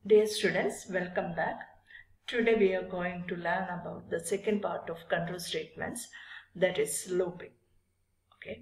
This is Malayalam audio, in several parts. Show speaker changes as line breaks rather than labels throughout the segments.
Dear students, welcome back. Today we are going to learn about the second part of control statements, that is looping. Okay.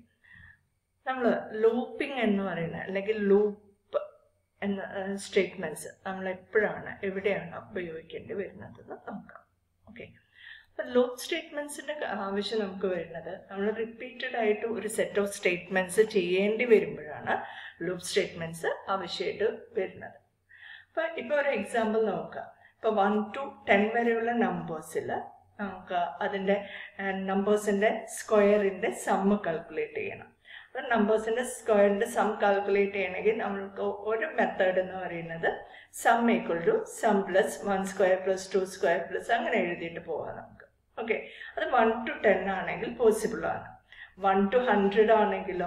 Looping ennu parayna allekil loop enna statements nammal eppozhana evideyana ഉപയോഗിക്കേണ്ടി വരുന്നതെന്ന് നോക്കാം. Okay. Loop statements ന്റെ ആവശ്യം നമുക്ക് വരുന്നത് നമ്മൾ റിപ്പീറ്റഡ് ആയിട്ട് ഒരു സെറ്റ് ഓഫ് സ്റ്റേറ്റ്മെന്റ്സ് ചെയ്യേണ്ടി വരുമ്പോഴാണ് ലൂപ്പ് സ്റ്റേറ്റ്മെന്റ്സ് ആവശ്യമായിട്ട് വരുന്നത്. ഇപ്പോൾ ഒരു എക്സാമ്പിൾ നോക്കാം. ഇപ്പോൾ 1 to 10 വരെയുള്ള നമ്പേഴ്സിൽ നമുക്ക് അതിൻ്റെ നമ്പേഴ്സിൻ്റെ സ്ക്വയറിൻ്റെ സമ്മ് കാൽക്കുലേറ്റ് ചെയ്യണം. അപ്പോൾ നമ്പേഴ്സിൻ്റെ സ്ക്വയറിൻ്റെ സം കാൽക്കുലേറ്റ് ചെയ്യണമെങ്കിൽ നമ്മൾക്ക് ഒരു മെത്തേഡ് എന്ന് പറയുന്നത് sum equal to sum plus 1 square plus 2 square plus അങ്ങനെ എഴുതിയിട്ട് പോകാം നമുക്ക്. ഓക്കെ, അത് 1 to 10 ആണെങ്കിൽ പോസിബിൾ ആണ്. 1 to 100 ആണെങ്കിലോ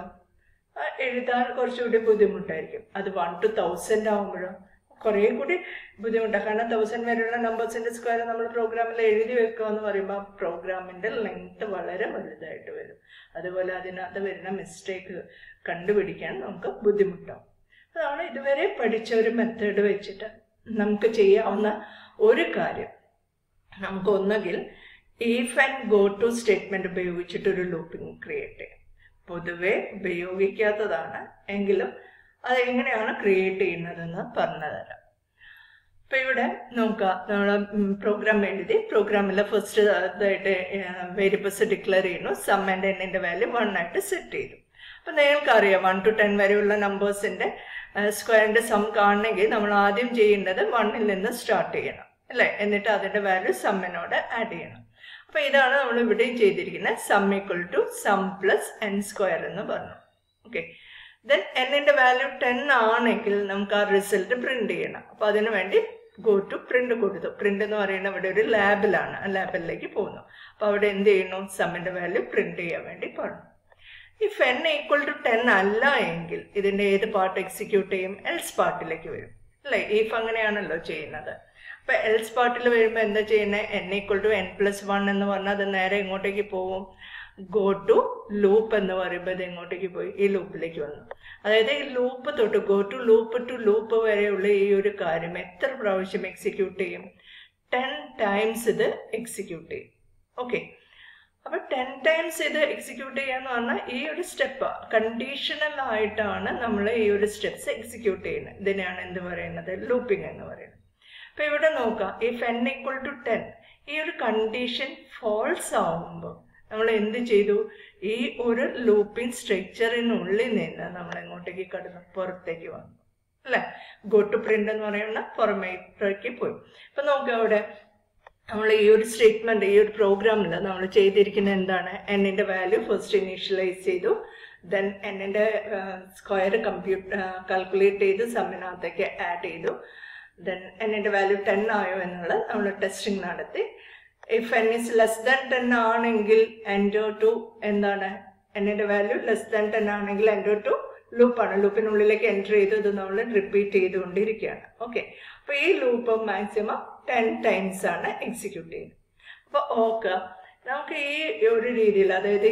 എഴുതാൻ കുറച്ചുകൂടി ബുദ്ധിമുട്ടായിരിക്കും. അത് 1 to 1000 ആകുമ്പോഴും കുറേ കൂടി ബുദ്ധിമുട്ടാണ്. കാരണം 1000 വരെയുള്ള നമ്പേഴ്സിൻ്റെ സ്ക്വയർ നമ്മൾ പ്രോഗ്രാമിൽ എഴുതി വെക്കുക എന്ന് പറയുമ്പോൾ പ്രോഗ്രാമിൻ്റെ ലെങ്ത് വളരെ വലുതായിട്ട് വരും. അതുപോലെ അതിനകത്ത് വരുന്ന മിസ്റ്റേക്ക് കണ്ടുപിടിക്കാൻ നമുക്ക് ബുദ്ധിമുട്ടാവും. അതാണ് ഇതുവരെ പഠിച്ച ഒരു മെത്തേഡ് വെച്ചിട്ട് നമുക്ക് ചെയ്യാവുന്ന ഒരു കാര്യം. നമുക്ക് ഒന്നുകിൽ if and go to statement ഉപയോഗിച്ചിട്ടൊരു ലൂപ്പിംഗ് ക്രിയേറ്റ് ചെയ്യാം. പൊതുവെ ഉപയോഗിക്കാത്തതാണ്, എങ്കിലും അതെങ്ങനെയാണ് ക്രിയേറ്റ് ചെയ്യുന്നതെന്ന് പറഞ്ഞു തരാം. ഇപ്പം ഇവിടെ നോക്കുക, നമ്മൾ പ്രോഗ്രാം എഴുതി പ്രോഗ്രാമിൽ ഫസ്റ്റ് ഇതായിട്ട് വേരിയബിൾസ് ഡിക്ലെയർ ചെയ്യുന്നു. സം ആൻഡ് എന്നിൻ്റെ വാല്യൂ 1 ആയിട്ട് സെറ്റ് ചെയ്തു. അപ്പം നിങ്ങൾക്കറിയാം 1 to 10 വരെയുള്ള നമ്പേഴ്സിൻ്റെ സ്ക്വയറിൻ്റെ സം കാണണമെങ്കിൽ നമ്മൾ ആദ്യം ചെയ്യേണ്ടത് 1ൽ നിന്ന് സ്റ്റാർട്ട് ചെയ്യണം അല്ലേ, എന്നിട്ട് അതിൻ്റെ വാല്യൂ സമ്മിനോട് ആഡ് ചെയ്യണം. അപ്പോൾ ഇതാണ് നമ്മൾ ഇവിടെയും ചെയ്തിരിക്കുന്നത്. Sum equal to sum plus n square എന്ന് പറഞ്ഞു. ഓക്കെ, ദെൻ എന്നിൻ്റെ വാല്യൂ 10 ആണെങ്കിൽ നമുക്ക് ആ റിസൾട്ട് പ്രിന്റ് ചെയ്യണം. അപ്പോൾ അതിനു വേണ്ടി ഗോ ടു പ്രിന്റ് കൊടുത്തു. പ്രിന്റ് എന്ന് പറയുന്നത് ഇവിടെ ഒരു ലാബിലാണ്, ആ ലാബിലേക്ക് പോകുന്നു. അപ്പോൾ അവിടെ എന്ത് ചെയ്യുന്നു, സമ്മിൻ്റെ വാല്യൂ പ്രിന്റ് ചെയ്യാൻ വേണ്ടി പറഞ്ഞു. ഇഫ് n ഈക്വൽ ടു 10 അല്ല എങ്കിൽ ഇതിൻ്റെ ഏത് പാർട്ട് എക്സിക്യൂട്ട് ചെയ്യും, എൽസ് പാർട്ടിലേക്ക് വരും അല്ലേ. ഇഫ് അങ്ങനെയാണല്ലോ ചെയ്യുന്നത്. അപ്പോൾ എൽസ് പാർട്ടിൽ വരുമ്പോൾ എന്താ ചെയ്യുന്നത്, n ഈക്വൽ ടു n+1 എന്ന് പറഞ്ഞാൽ അത് നേരെ ഇങ്ങോട്ടേക്ക് പോകും. ഗോ ടു ലൂപ്പ് എന്ന് പറയുമ്പോൾ ഇത് എങ്ങോട്ടേക്ക് പോയി, ഈ ലൂപ്പിലേക്ക് വന്നു. അതായത് ഈ ലൂപ്പ് തൊട്ട് ഗോ ടു ലൂപ്പ് വരെയുള്ള ഈ ഒരു കാര്യം എത്ര പ്രാവശ്യം എക്സിക്യൂട്ട് ചെയ്യും, 10 times ഇത് എക്സിക്യൂട്ട് ചെയ്യും. ഓക്കെ, അപ്പോൾ 10 times ഇത് എക്സിക്യൂട്ട് ചെയ്യാന്ന് പറഞ്ഞാൽ ഈ ഒരു സ്റ്റെപ്പ് കണ്ടീഷണൽ ആയിട്ടാണ് നമ്മൾ ഈ ഒരു സ്റ്റെപ്സ് എക്സിക്യൂട്ട് ചെയ്യുന്നത്. ഇതിനെയാണ് എന്ത് പറയുന്നത്, ലൂപ്പിംഗ് എന്ന് പറയുന്നത്. അപ്പോൾ ഇവിടെ നോക്കാം, ഇഫ് n ഈക്വൽ ടു 10 ഈ ഒരു കണ്ടീഷൻ ഫോൾസ് ആവുമ്പോൾ നമ്മൾ എന്ത് ചെയ്തു, ഈ ഒരു ലൂപ്പിംഗ് സ്ട്രക്ചറിനുള്ളിൽ നിന്ന് നമ്മൾ എങ്ങോട്ടേക്ക് കടന്നു, പുറത്തേക്ക് വന്നു അല്ലേ. ഗോ ടു പ്രിന്റ് എന്ന് പറയുന്ന പുറമേക്ക് പോയി. ഇപ്പം നോക്കുക, അവിടെ നമ്മൾ ഈ ഒരു സ്റ്റേറ്റ്മെന്റ് ഈ ഒരു പ്രോഗ്രാമിൽ നമ്മൾ ചെയ്തിരിക്കുന്നത് എന്താണ്, എന്നിൻ്റെ വാല്യൂ ഫസ്റ്റ് ഇനീഷ്യലൈസ് ചെയ്തു. ദെൻ എന്നിൻ്റെ സ്ക്വയർ കാൽക്കുലേറ്റ് ചെയ്ത് സമ്മിനകത്തേക്ക് ആഡ് ചെയ്തു. ദെൻ എന്നിൻ്റെ വാല്യൂ 10 ആയോ എന്നുള്ളത് നമ്മൾ ടെസ്റ്റിംഗ് നടത്തി. If n is less than 10 ആണെങ്കിൽ എൻറ്റർ ടു എന്താണ്, എന്നിൻ്റെ വാല്യൂ ലെസ് ദാൻ 10 ആണെങ്കിൽ എൻറ്റർ ടു ലൂപ്പാണ്. ലൂപ്പിനുള്ളിലേക്ക് എൻറ്റർ ചെയ്ത് ഇത് നമ്മൾ റിപ്പീറ്റ് ചെയ്തുകൊണ്ടിരിക്കുകയാണ്. ഓക്കെ, അപ്പോൾ ഈ ലൂപ്പ് മാക്സിമം 10 times ആണ് എക്സിക്യൂട്ട് ചെയ്യുന്നത്. അപ്പോൾ ഓക്കെ, നമുക്ക് ഈ ഒരു രീതിയിൽ, അതായത്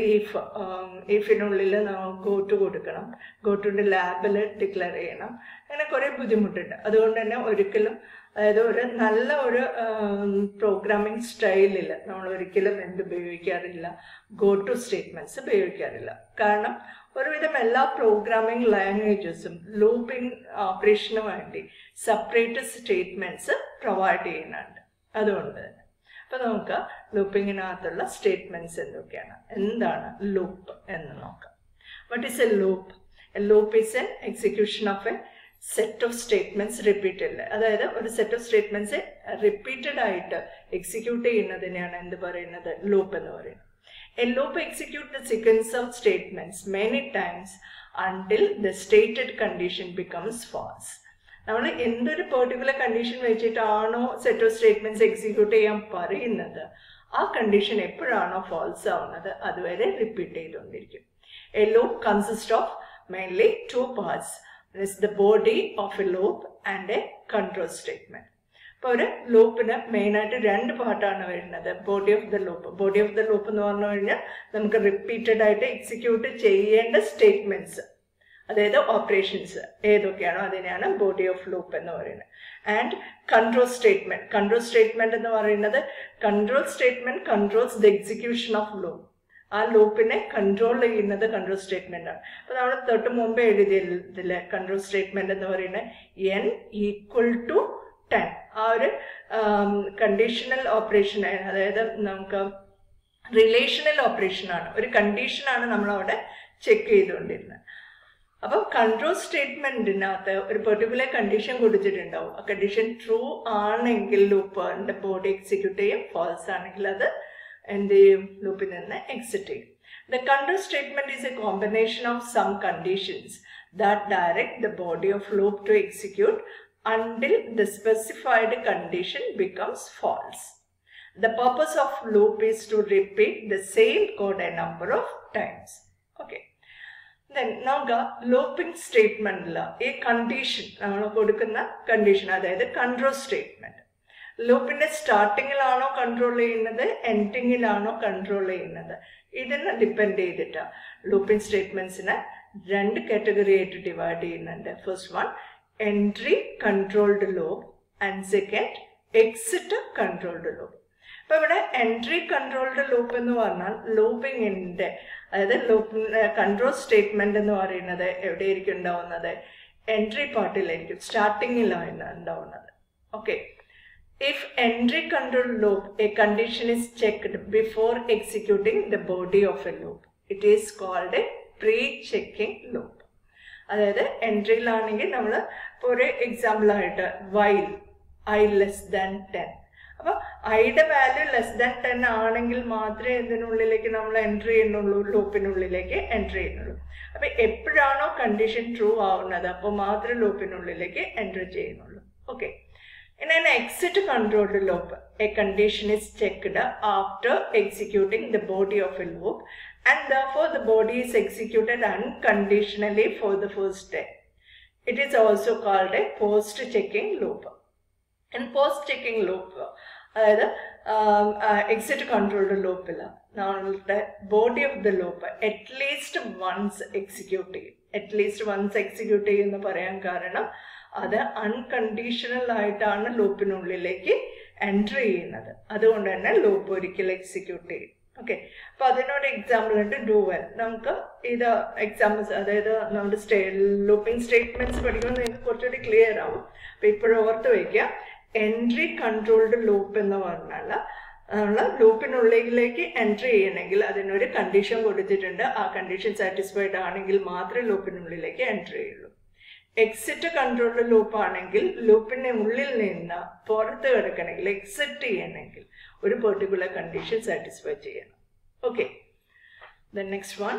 ഇഫിനുള്ളിൽ നമ്മൾ ഗോ ടു കൊടുക്കണം, ഗോ ടുൻ്റെ ലാബിൽ ഡിക്ലെയർ ചെയ്യണം, അങ്ങനെ കുറേ ബുദ്ധിമുട്ടുണ്ട്. അതുകൊണ്ട് തന്നെ ഒരിക്കലും, അതായത് ഒരു നല്ല ഒരു പ്രോഗ്രാമിംഗ് സ്റ്റൈലിൽ നമ്മൾ ഒരിക്കലും ഉപയോഗിക്കാറില്ല, ഗോ ടു സ്റ്റേറ്റ്മെൻറ്റ്സ് ഉപയോഗിക്കാറില്ല. കാരണം ഒരുവിധം എല്ലാ പ്രോഗ്രാമിംഗ് ലാംഗ്വേജസും ലൂപ്പിംഗ് ഓപ്പറേഷന് വേണ്ടി സെപ്പറേറ്റ് സ്റ്റേറ്റ്മെൻറ്റ്സ് പ്രൊവൈഡ് ചെയ്യുന്നുണ്ട്. അതുകൊണ്ട് തന്നെ അപ്പോൾ നമുക്ക് ലൂപ്പിങ്ങിനകത്തുള്ള സ്റ്റേറ്റ്മെൻറ്റ്സ് എന്തൊക്കെയാണ്, എന്താണ് ലൂപ്പ് എന്ന് നോക്കാം. What is a loop? A loop is an execution of a set of statements repeated. അതായത് ഒരു സെറ്റ് ഓഫ് സ്റ്റേറ്റ്മെൻറ്റ്സ് റിപ്പീറ്റഡ് ആയിട്ട് എക്സിക്യൂട്ട് ചെയ്യുന്നതിനെയാണ് എന്ത് പറയുന്നത്, ലൂപ്പ് എന്ന് പറയുന്നത്. A loop execute the sequence of statements many times until the stated condition becomes false. നമ്മൾ എന്തൊരു പെർട്ടിക്കുലർ കണ്ടീഷൻ വെച്ചിട്ടാണോ സെറ്റ് ഓഫ് സ്റ്റേറ്റ്മെൻറ്റ്സ് എക്സിക്യൂട്ട് ചെയ്യാൻ പറയുന്നത്, ആ കണ്ടീഷൻ എപ്പോഴാണോ ഫാൾസ് ആവുന്നത് അതുവരെ റിപ്പീറ്റ് ചെയ്തുകൊണ്ടിരിക്കും. A loop consist of mainly 2 parts. Is the body of a loop and a control statement. അപ്പോൾ ഒരു ലൂപ്പിന് മെയിനായിട്ട് 2 പാർട്ടാണ് വരുന്നത്. ബോഡി ഓഫ് ദ ലൂപ്പ് എന്ന് പറഞ്ഞു കഴിഞ്ഞാൽ നമുക്ക് റിപ്പീറ്റഡ് ആയിട്ട് എക്സിക്യൂട്ട് ചെയ്യേണ്ട സ്റ്റേറ്റ്മെൻറ്റ്സ്, അതായത് ഓപ്പറേഷൻസ് ഏതൊക്കെയാണോ അതിനെയാണ് ബോഡി ഓഫ് ലൂപ്പ് എന്ന് പറയുന്നത്. ആൻഡ് കൺട്രോൾ സ്റ്റേറ്റ്മെന്റ് എന്ന് പറയുന്നത് control statement controls the execution of loop. ആ ലൂപ്പിനെ കൺട്രോൾ ചെയ്യുന്നത് കൺട്രോൾ സ്റ്റേറ്റ്മെന്റ് ആണ്. അപ്പൊ നമ്മൾ തൊട്ട് മുമ്പേ എഴുതിയതില് കൺട്രോൾ സ്റ്റേറ്റ്മെന്റ് എന്ന് പറയുന്നത് n = 10 ആ ഒരു കണ്ടീഷണൽ ഓപ്പറേഷൻ, അതായത് നമുക്ക് റിലേഷണൽ ഓപ്പറേഷൻ ആണ്, ഒരു കണ്ടീഷനാണ് നമ്മളവിടെ ചെക്ക് ചെയ്തുകൊണ്ടിരുന്നത്. അപ്പം കൺട്രോൾ സ്റ്റേറ്റ്മെന്റിനകത്ത് ഒരു പെർട്ടിക്കുലർ കണ്ടീഷൻ കൊടുത്തിട്ടുണ്ടാവും. ആ കണ്ടീഷൻ ട്രൂ ആണെങ്കിൽ ലൂപ്പിന്റെ ബോഡി എക്സിക്യൂട്ട് ചെയ്യും, ഫാൾസ് ആണെങ്കിൽ അത് എന്ത് ചെയ്യും, ലൂപ്പിൽ നിന്ന് എക്സിറ്റ് ചെയ്യും. The control statement is a combination of some conditions that direct the body of loop to execute until the specified condition becomes false. The purpose of loop is to repeat the same code a number of times. Okay. Then നമുക്ക് ലൂപ്പിംഗ് സ്റ്റേറ്റ്മെന്റിൽ ഈ കണ്ടീഷൻ നമ്മൾ കൊടുക്കുന്ന കണ്ടീഷൻ, അതായത് കൺട്രോൾ സ്റ്റേറ്റ്മെന്റ് ലൂപ്പിന്റെ സ്റ്റാർട്ടിങ്ങിലാണോ കൺട്രോൾ ചെയ്യുന്നത്, എൻഡിങ്ങിലാണോ കൺട്രോൾ ചെയ്യുന്നത്, ഇതിനെ ഡിപ്പെൻഡ് ചെയ്തിട്ട് ലൂപ്പിംഗ് സ്റ്റേറ്റ്മെന്റ്സിനെ 2 കാറ്റഗറി ആയിട്ട് ഡിവൈഡ് ചെയ്യുന്നുണ്ട്. First one entry controlled loop and second exit controlled loop. അപ്പൊ ഇവിടെ എൻട്രി കൺട്രോൾഡ് ലൂപ്പ് എന്ന് പറഞ്ഞാൽ ലൂപ്പിങ്ങിന്റെ, അതായത് ലൂപ്പിന്റെ കൺട്രോൾ സ്റ്റേറ്റ്മെന്റ് എന്ന് പറയുന്നത് എവിടെയായിരിക്കും ഉണ്ടാവുന്നത്, എൻട്രി പാർട്ടിലായിരിക്കും, സ്റ്റാർട്ടിങ്ങിലാണ് ഉണ്ടാവുന്നത്. Okay. If entry control loop, a condition is checked before executing the body of a loop, it is called a pre-checking loop. അതായത് എൻട്രിയിലാണെങ്കിൽ നമ്മൾ ഇപ്പോൾ ഒരു എക്സാമ്പിൾ ആയിട്ട് while I less than 10, അപ്പൊ ഐയുടെ വാല്യൂ ലെസ് ദാൻ 10 ആണെങ്കിൽ മാത്രമേ ഇതിനുള്ളിലേക്ക് നമ്മൾ എൻട്രി ചെയ്യുന്നുള്ളൂ, ലൂപ്പിനുള്ളിലേക്ക് എൻട്രി ചെയ്യുന്നുള്ളൂ. അപ്പൊ എപ്പോഴാണോ കണ്ടീഷൻ ട്രൂ ആവുന്നത് അപ്പോൾ മാത്രമേ ലൂപ്പിനുള്ളിലേക്ക് എൻട്രി ചെയ്യുന്നുള്ളൂ. Okay. In an exit controlled loop, a condition is checked after executing the body of a loop, and therefore the body is executed unconditionally for the first time. It is also called a post-checking loop. In post-checking loop, അതായത് എക്സിറ്റ് കൺട്രോൾഡ് ലൂപ്പിൽ നമ്മളുടെ body of the loop at least once execute ചെയ്യും. അറ്റ്ലീസ്റ്റ് വൺസ് എക്സിക്യൂട്ട് ചെയ്യുമെന്ന് പറയാൻ കാരണം അത് അൺകണ്ടീഷണൽ ആയിട്ടാണ് ലൂപ്പിനുള്ളിലേക്ക് എൻട്രി ചെയ്യുന്നത്. അതുകൊണ്ട് തന്നെ ലൂപ്പ് ഒരിക്കൽ എക്സിക്യൂട്ട് ചെയ്യും. ഓക്കെ. അപ്പൊ അതിനൊരു എക്സാമ്പിൾ ഉണ്ട് ഡു വെൽ. നമുക്ക് ഇത് എക്സാമ്പിൾസ്, അതായത് നമ്മുടെ ലൂപ്പിംഗ് സ്റ്റേറ്റ്മെന്റ്സ് പഠിക്കുമ്പോൾ നിങ്ങൾക്ക് കുറച്ചുകൂടി ക്ലിയർ ആവും. അപ്പൊ ഇപ്പോഴും ഓർത്ത് വയ്ക്കുക, എൻട്രി കൺട്രോൾഡ് ലൂപ്പ് എന്ന് പറഞ്ഞാൽ നമ്മൾ ലൂപ്പിനുള്ളിലേക്ക് എൻട്രി ചെയ്യണമെങ്കിൽ അതിനൊരു കണ്ടീഷൻ കൊടുത്തിട്ടുണ്ട്. ആ കണ്ടീഷൻ സാറ്റിസ്ഫൈഡ് ആണെങ്കിൽ മാത്രമേ ലൂപ്പിനുള്ളിലേക്ക് എൻട്രി ചെയ്യുള്ളൂ. എക്സിറ്റ് കൺട്രോൾഡ് ലൂപ്പ് ആണെങ്കിൽ ലൂപ്പിന്റെ ഉള്ളിൽ നിന്ന് പുറത്ത് കിടക്കണമെങ്കിൽ, എക്സിറ്റ് ചെയ്യണമെങ്കിൽ ഒരു പെർട്ടിക്കുലർ കണ്ടീഷൻ സാറ്റിസ്ഫൈ ചെയ്യണം. ഓക്കെ. ദെൻ നെക്സ്റ്റ് വൺ,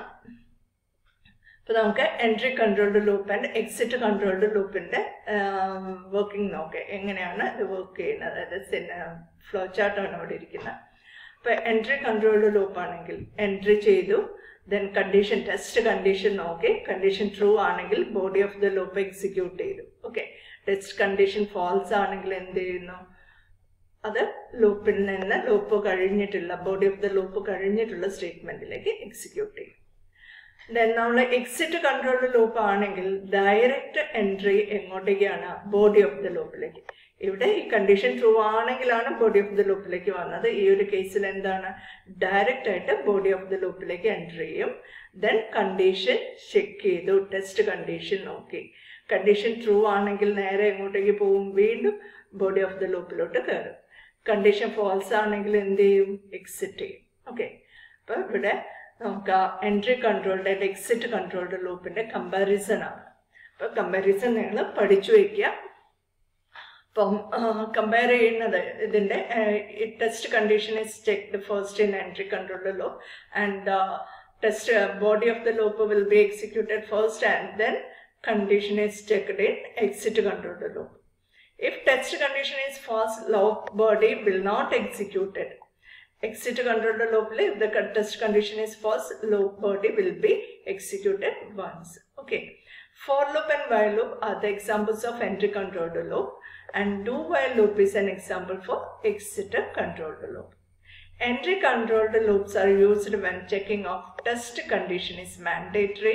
ഇപ്പൊ നമുക്ക് entry controlled loop and exit controlled ലൂപ്പിന്റെ വർക്കിംഗ് നോക്കാം, എങ്ങനെയാണ് ഇത് വർക്ക് ചെയ്യുന്നത്. അതായത് ഫ്ലോ ചാർട്ടാണ് അവിടെ ഇരിക്കുന്നത്. ഇപ്പൊ എൻട്രി കൺട്രോൾഡ് ലൂപ്പ് ആണെങ്കിൽ എൻട്രി ചെയ്തു, then condition test condition നോക്കി, കണ്ടീഷൻ ട്രൂ ആണെങ്കിൽ body of the loop execute ചെയ്തു. ഓക്കെ. ടെസ്റ്റ് കണ്ടീഷൻ ഫാൾസ് ആണെങ്കിൽ എന്ത് ചെയ്യുന്നു, അത് ലൂപ്പിൽ നിന്ന് ലൂപ്പ് കഴിഞ്ഞിട്ടുള്ള ബോഡി ഓഫ് ദ ലൂപ്പ് കഴിഞ്ഞിട്ടുള്ള സ്റ്റേറ്റ്മെന്റിലേക്ക് എക്സിക്യൂട്ട് ചെയ്യും. ദെൻ നമ്മൾ എക്സിറ്റ് കൺട്രോൾഡ് ലൂപ്പ് ആണെങ്കിൽ ഡയറക്റ്റ് എൻട്രി എങ്ങോട്ടേക്കാണ്, ബോഡി ഓഫ് ദ ലൂപ്പിലേക്ക്. ഇവിടെ ഈ കണ്ടീഷൻ ട്രൂ ആണെങ്കിലാണ് ബോഡി ഓഫ് ദ ലൂപ്പിലേക്ക് വന്നത്. ഈ ഒരു കേസിൽ എന്താണ്, ഡയറക്റ്റ് ആയിട്ട് ബോഡി ഓഫ് ദ ലൂപ്പിലേക്ക് എൻട്രി ചെയ്യും. ദെൻ കണ്ടീഷൻ ചെക്ക് ചെയ്തു, ടെസ്റ്റ് കണ്ടീഷൻ നോക്കി, കണ്ടീഷൻ ട്രൂ ആണെങ്കിൽ നേരെ എങ്ങോട്ടേക്ക് പോകും, വീണ്ടും ബോഡി ഓഫ് ദ ലൂപ്പിലോട്ട് കയറും. കണ്ടീഷൻ ഫാൾസ് ആണെങ്കിൽ എന്ത് ചെയ്യും, എക്സിറ്റ് ചെയ്യും. ഓക്കെ. അപ്പൊ ഇവിടെ നമുക്ക് entry controlled and exit controlled ലൂപ്പിന്റെ കമ്പാരിസൺ ആണ്. അപ്പൊ കമ്പാരിസൺ നിങ്ങൾ പഠിച്ചു വയ്ക്കുക. അപ്പം കമ്പയർ ചെയ്യുന്നത് ഇതിന്റെ test condition is checked first in entry controlled loop and test body of the loop will be executed first and then condition is checked in exit controlled loop. If test condition is false, loop body will not execute it. Exit controlled loop, if the test condition is false, loop body will be executed once. Okay. For loop and while loop are the examples of entry controlled loop, and do while loop is an example for exit controlled loop. Entry controlled loops are used when checking of test condition is mandatory,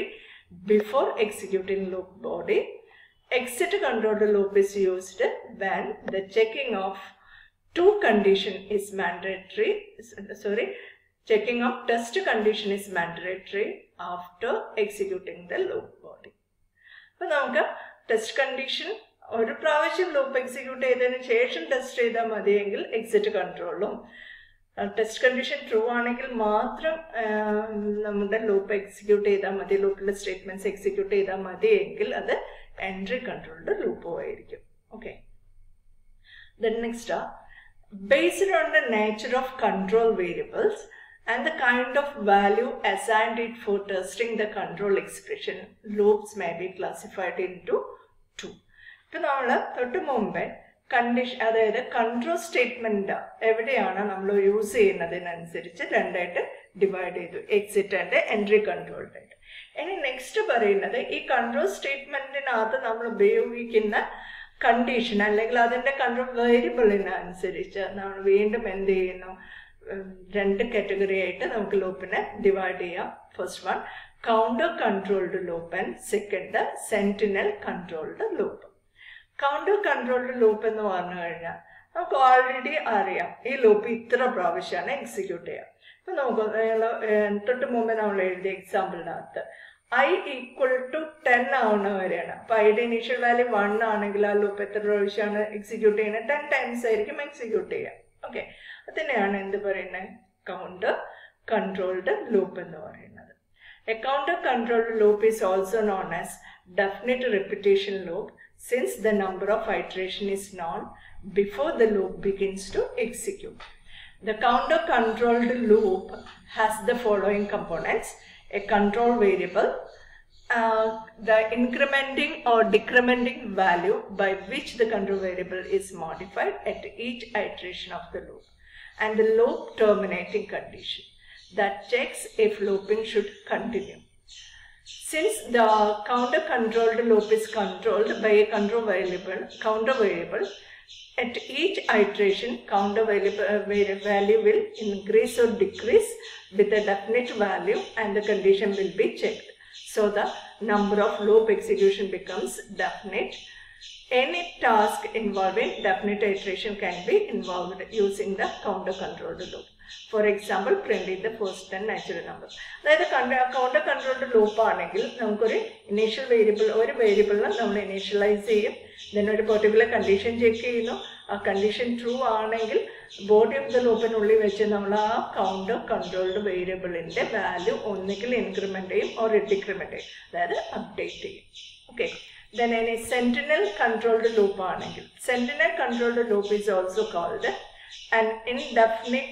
before executing loop body. Exit controlled loop is used when the checking of two condition is mandatory. Checking of test condition is mandatory after executing the loop body. അപ്പോൾ നമുക്ക് ടെസ്റ്റ് കണ്ടീഷൻ ഒരു പ്രാവശ്യം ലൂപ്പ് എക്സിക്യൂട്ട് ചെയ്തതിന് ശേഷം ടെസ്റ്റ് ചെയ്താൽ മതിയെങ്കിൽ എക്സിറ്റ് കൺട്രോളും, ടെസ്റ്റ് കണ്ടീഷൻ ട്രൂ ആണെങ്കിൽ മാത്രം നമ്മുടെ ലൂപ്പ് എക്സിക്യൂട്ട് ചെയ്താൽ മതി, ലൂപ്പിലെ സ്റ്റേറ്റ്മെന്റ്സ് എക്സിക്യൂട്ട് ചെയ്താൽ മതിയെങ്കിൽ അത് എൻട്രി കൺട്രോൾഡ് ലൂപ്പും ആയിരിക്കും. Okay, then next based on the nature of control variables and the kind of value assigned it for testing the control expression, loops may be classified into two. ഇപ്പം നമ്മൾ തൊട്ട് മുമ്പേ കണ്ടീഷൻ, അതായത് കൺട്രോൾ സ്റ്റേറ്റ്മെന്റ് എവിടെയാണ് നമ്മൾ യൂസ് ചെയ്യുന്നതിനനുസരിച്ച് രണ്ടായിട്ട് ഡിവൈഡ് ചെയ്തു, എക്സിറ്റ് ആൻഡ് എൻട്രി കൺട്രോൾഡ് ആയിട്ട്. ഇനി നെക്സ്റ്റ് പറയുന്നത് ഈ കൺട്രോൾ സ്റ്റേറ്റ്മെന്റിനകത്ത് നമ്മൾ ഉപയോഗിക്കുന്ന കണ്ടീഷൻ അല്ലെങ്കിൽ അതിൻ്റെ കൺട്രോൾ വേരിയബിളിനനുസരിച്ച് നമ്മൾ വീണ്ടും എന്ത് ചെയ്യുന്നു, രണ്ട് കാറ്റഗറി ആയിട്ട് നമുക്ക് ലൂപ്പിനെ ഡിവൈഡ് ചെയ്യാം. First one counter controlled loop and second sentinel controlled loop. Counter controlled loop എന്ന് പറഞ്ഞു കഴിഞ്ഞാൽ നമുക്ക് ഓൾറെഡി അറിയാം ഈ ലൂപ്പ് ഇത്ര പ്രാവശ്യമാണ് എക്സിക്യൂട്ട് ചെയ്യുക. ഇപ്പം നമുക്ക് തൊട്ട് മുമ്പേ നമ്മൾ എഴുതിയ എക്സാമ്പിളിനകത്ത് i equal to 10 ആവുന്ന വരെയാണ്. അപ്പൊ ഐയുടെ ഇനീഷ്യൽ വാല്യൂ 1 ആണെങ്കിൽ ആ ലൂപ്പ് എത്ര പ്രാവശ്യമാണ് എക്സിക്യൂട്ട് ചെയ്യുന്നത്? 10 ടൈംസ് ആയിരിക്കും എക്സിക്യൂട്ട് ചെയ്യുക. ഓക്കെ, അതിനെയാണ് എന്ത് പറയുന്നത്, കൗണ്ടർ കൺട്രോൾഡ് ലൂപ്പ് എന്ന് പറയുന്നത്. A counter controlled loop is also known as definite repetition loop since the number of iteration is known before the loop begins to execute. The counter controlled loop has the following components: a control variable, the incrementing or decrementing value by which the control variable is modified at each iteration of the loop, and the loop terminating condition that checks if looping should continue. Since the counter controlled loop is controlled by a counter variable, at each iteration counter value will increase or decrease with a definite value and the condition will be checked. So the number of loop execution becomes definite. Any task involving definite iteration can be involved using the counter controlled loop. For example, printing the first 10 natural numbers. അതായത് കൗണ്ടർ കൺട്രോൾഡ് ലൂപ്പ് ആണെങ്കിൽ നമുക്കൊരു ഇനീഷ്യൽ വേരിയബിൾ, ഒരു വേരിയബിളിനെ നമ്മൾ ഇനീഷ്യലൈസ് ചെയ്യും, ദെൻ ഒരു പെർട്ടിക്കുലർ കണ്ടീഷൻ ചെക്ക് ചെയ്യുന്നു. ആ കണ്ടീഷൻ ട്രൂ ആണെങ്കിൽ ബോഡി ഓഫ് ദ ലൂപ്പിനുള്ളിൽ വെച്ച് നമ്മൾ ആ കൗണ്ടർ കൺട്രോൾഡ് വേരിയബിളിന്റെ വാല്യൂ ഒന്നുകിൽ ഇൻക്രിമെന്റ് ചെയ്യും ഓർ ഡിക്രിമെന്റ് ചെയ്യും, അതായത് അപ്ഡേറ്റ് ചെയ്യും. ഓക്കെ, ദെൻ ഇനി സെന്റിനൽ കൺട്രോൾഡ് ലൂപ്പ് ആണെങ്കിൽ, sentinel controlled loop is also called an indefinite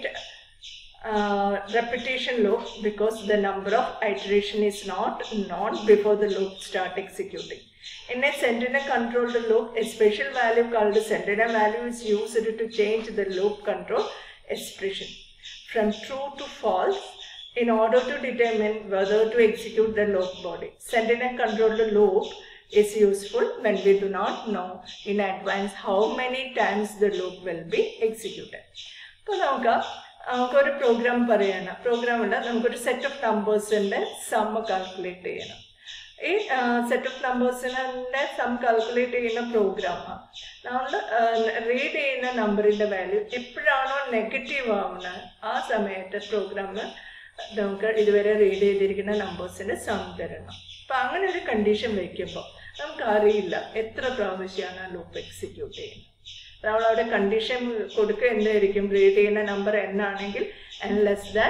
repetition loop because the number of iteration is not known before the loop start executing. In a sentinel controlled loop, a special value called sentinel value is used to change the loop control expression from true to false in order to determine whether to execute the loop body. Sentinel controlled loop is useful when we do not know in advance how many times the loop will be executed. അപ്പോൾ നമുക്കൊരു പ്രോഗ്രാം പറയണം, പ്രോഗ്രാമിൽ നമുക്കൊരു സെറ്റ് ഓഫ് നമ്പേഴ്സിൻ്റെ സം കാൽക്കുലേറ്റ് ചെയ്യണം. ഈ സെറ്റ് ഓഫ് നമ്പേഴ്സിൻ്റെ സം കാൽക്കുലേറ്റ് ചെയ്യുന്ന പ്രോഗ്രാമാണ്. നമ്മൾ റീഡ് ചെയ്യുന്ന നമ്പറിൻ്റെ വാല്യൂ എപ്പോഴാണോ നെഗറ്റീവ് ആവുന്നത് ആ സമയത്ത് പ്രോഗ്രാമിൽ നമുക്ക് ഇതുവരെ റീഡ് ചെയ്തിരിക്കുന്ന നമ്പേഴ്സിൻ്റെ സം തരണം. അപ്പം അങ്ങനെ ഒരു കണ്ടീഷൻ വയ്ക്കുമ്പോൾ നമുക്കറിയില്ല എത്ര പ്രാവശ്യമാണ് ആ ലൂപ്പ് എക്സിക്യൂട്ട് ചെയ്യുന്നത്. നമ്മളവിടെ കണ്ടീഷൻ കൊടുക്കുക എന്തായിരിക്കും, റീഡ് ചെയ്യുന്ന നമ്പർ n ആണെങ്കിൽ n less than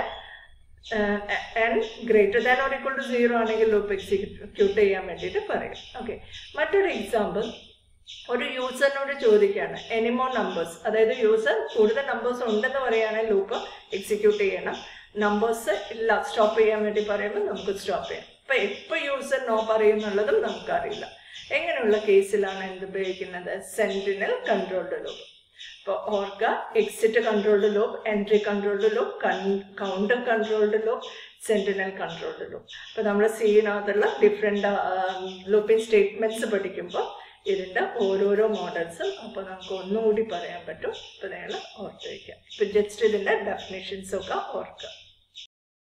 n greater than or equal to 0 ആണെങ്കിൽ ലൂപ്പ് എക്സിക്യൂട്ട് ചെയ്യാൻ വേണ്ടിയിട്ട് പറയും. ഓക്കെ, മറ്റൊരു എക്സാമ്പിൾ, ഒരു യൂസറിനോട് ചോദിക്കുകയാണ് എനിമോർ നമ്പേഴ്സ്, അതായത് യൂസർ കൂടുതൽ നമ്പേഴ്സ് ഉണ്ടെന്ന് പറയുകയാണെങ്കിൽ ലൂപ്പ് എക്സിക്യൂട്ട് ചെയ്യണം, നമ്പേഴ്സ് ഇല്ല സ്റ്റോപ്പ് ചെയ്യാൻ വേണ്ടി പറയുമ്പോൾ നമുക്ക് സ്റ്റോപ്പ് ചെയ്യാം. അപ്പം എപ്പോൾ യൂസർ നോ പറയുന്നുള്ളതും നമുക്കറിയില്ല. എങ്ങനെയുള്ള കേസിലാണ് എന്ത് ഉപയോഗിക്കുന്നത്, സെന്റിനൽ കൺട്രോൾഡ് ലൂപ്പ്. ഇപ്പോൾ ഓർക്കുക, exit controlled loop, entry controlled loop, counter controlled loop, sentinel controlled loop. അപ്പോൾ നമ്മൾ സീനകത്തുള്ള ഡിഫറെൻ്റ് ലൂപ്പിംഗ് സ്റ്റേറ്റ്മെന്റ്സ് പഠിക്കുമ്പോൾ ഇതിൻ്റെ ഓരോരോ മോഡൽസും അപ്പോൾ നമുക്ക് ഒന്നുകൂടി പറയാൻ പറ്റും. അപ്പോൾ നിങ്ങൾ ഓർത്ത് വയ്ക്കുക. ഇപ്പോൾ ജസ്റ്റ് ഇതിൻ്റെ ഡെഫിനേഷൻസൊക്കെ ഓർക്കുക.